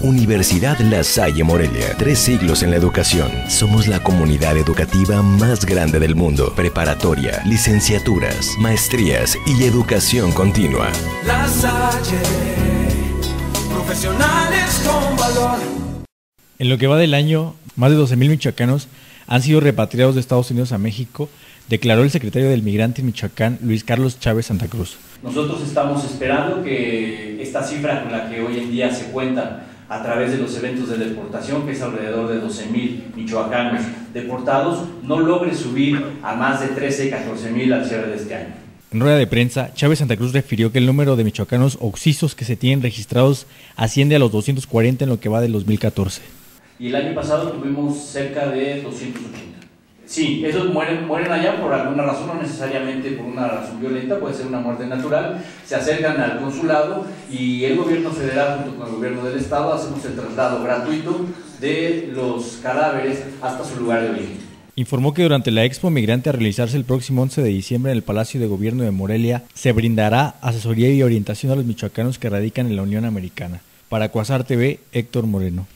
Universidad La Salle Morelia, 3 siglos en la educación. Somos la comunidad educativa más grande del mundo. Preparatoria, licenciaturas, maestrías y educación continua. La Salle, profesionales con valor. En lo que va del año, más de 12,000 michoacanos han sido repatriados de Estados Unidos a México, declaró el secretario del Migrante en Michoacán, Luis Carlos Chávez Santa Cruz. Nosotros estamos esperando que esta cifra con la que hoy en día se cuenta a través de los eventos de deportación, que es alrededor de 12,000 michoacanos deportados, no logre subir a más de 13, 14,000 al cierre de este año. En rueda de prensa, Chávez Santa Cruz refirió que el número de michoacanos occisos que se tienen registrados asciende a los 240 en lo que va del 2014. Y el año pasado tuvimos cerca de 280. Sí, esos mueren allá por alguna razón, no necesariamente por una razón violenta, puede ser una muerte natural, se acercan al consulado y el gobierno federal junto con el gobierno del estado hacemos el traslado gratuito de los cadáveres hasta su lugar de origen. Informó que durante la Expo Migrante a realizarse el próximo 11 de diciembre en el Palacio de Gobierno de Morelia, se brindará asesoría y orientación a los michoacanos que radican en la Unión Americana. Para Cuasar TV, Héctor Moreno.